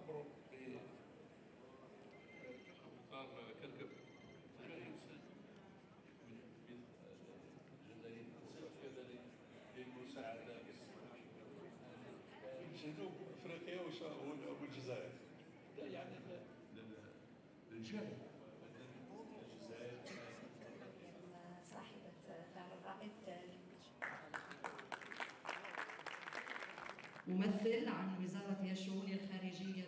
جنوب افريقيا والجزائر. لا يعني للجهل. صاحبة دار الرائد ممثل عن وزارة الشؤون الخارجية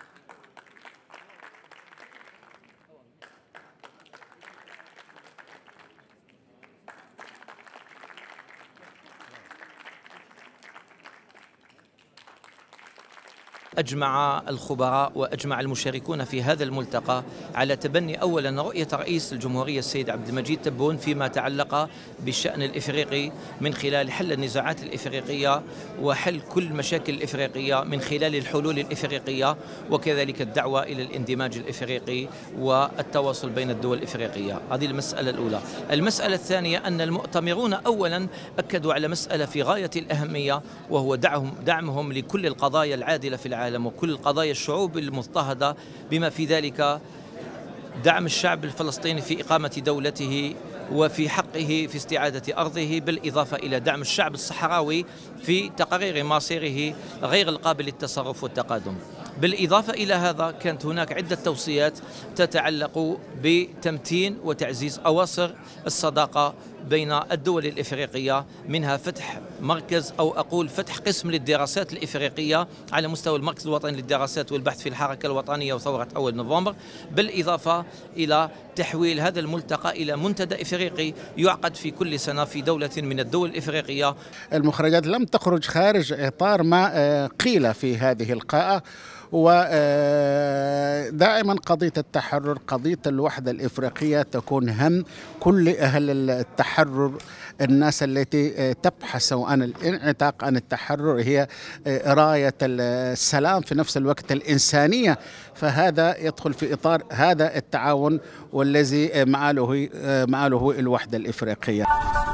أجمع الخبراء وأجمع المشاركون في هذا الملتقى على تبني أولا رؤية رئيس الجمهورية السيد عبد المجيد تبون فيما تعلق بالشأن الإفريقي من خلال حل النزاعات الإفريقية وحل كل المشاكل الإفريقية من خلال الحلول الإفريقية، وكذلك الدعوة إلى الاندماج الإفريقي والتواصل بين الدول الإفريقية. هذه المسألة الأولى. المسألة الثانية أن المؤتمرون أولا أكدوا على مسألة في غاية الأهمية، وهو دعمهم لكل القضايا العادلة في العالم وكل قضايا الشعوب المضطهدة، بما في ذلك دعم الشعب الفلسطيني في إقامة دولته وفي حقه في استعادة أرضه، بالإضافة إلى دعم الشعب الصحراوي في تقرير مصيره غير القابل للتصرف والتقادم. بالإضافة إلى هذا كانت هناك عدة توصيات تتعلق بتمتين وتعزيز أواصر الصداقة بين الدول الإفريقية، منها فتح مركز أو أقول فتح قسم للدراسات الإفريقية على مستوى المركز الوطني للدراسات والبحث في الحركة الوطنية وثورة أول نوفمبر، بالإضافة إلى تحويل هذا الملتقى إلى منتدى إفريقي يعقد في كل سنة في دولة من الدول الإفريقية. المخرجات لم تخرج خارج إطار ما قيل في هذه القاءة، ودائما قضية التحرر، قضية الوحدة الإفريقية تكون هم كل أهل التحرر. الناس التي تبحث عن الانعتاق عن التحرر هي راية السلام في نفس الوقت الإنسانية، فهذا يدخل في إطار هذا التعاون والذي مآله الوحدة الإفريقية.